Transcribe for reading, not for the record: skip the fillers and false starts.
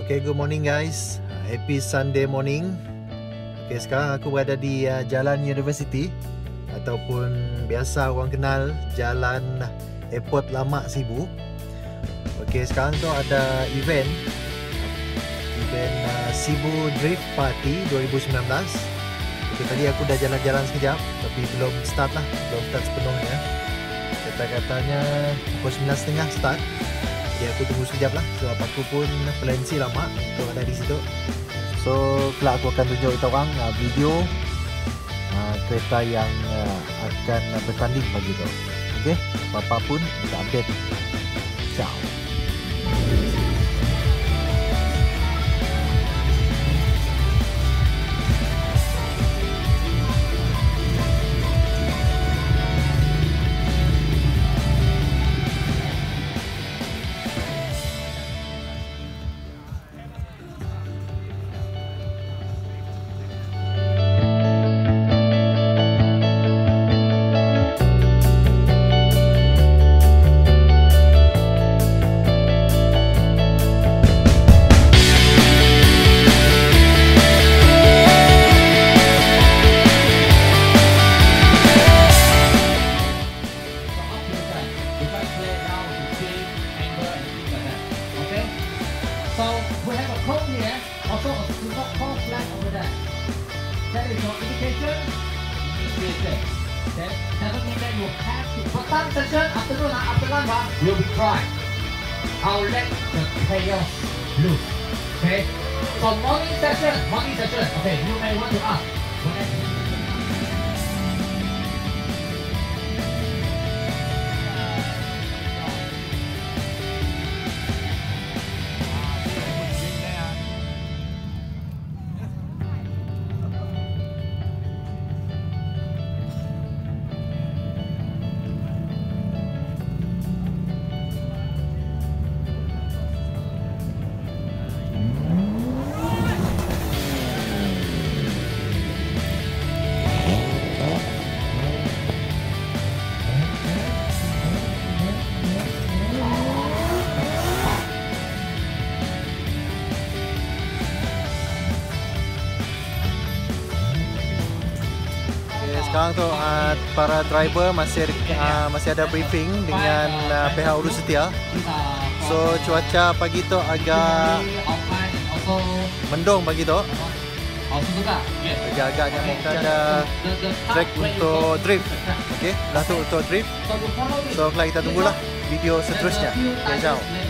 Okay, good morning guys. Happy Sunday morning. Okay, sekarang aku berada di Jalan University ataupun biasa orang kenal Jalan Airport Lama Sibu. Okay, sekarang tu ada event Sibu Drift Party 2019. Okay, tadi aku dah jalan-jalan sekejap tapi belum start sepenuhnya. Kata-katanya pukul 9.30 start. Jadi aku tunggu sekejap lah sebab aku pun pelansi lama untuk ada di situ. So kelak aku akan tunjuk kita orang video kereta yang akan bertanding pagi tu. Okay, apa-apa pun kita update. Ciao. So we have a cone here, also a super cone flag over there. That is your indication. Okay. Doesn't mean that you have to. For some session, after lunch, will be dry. I'll let the chaos loose. Okay. For morning session. Okay, you may want to ask. Sekarang tu para driver masih ada briefing dengan pihak urus setia. So cuaca pagi tu agak mendung pagi tu. Agak-agaknya mungkin ada track untuk drift. Okey, dah tu untuk drift. So kita tunggulah video seterusnya. Okay, ciao.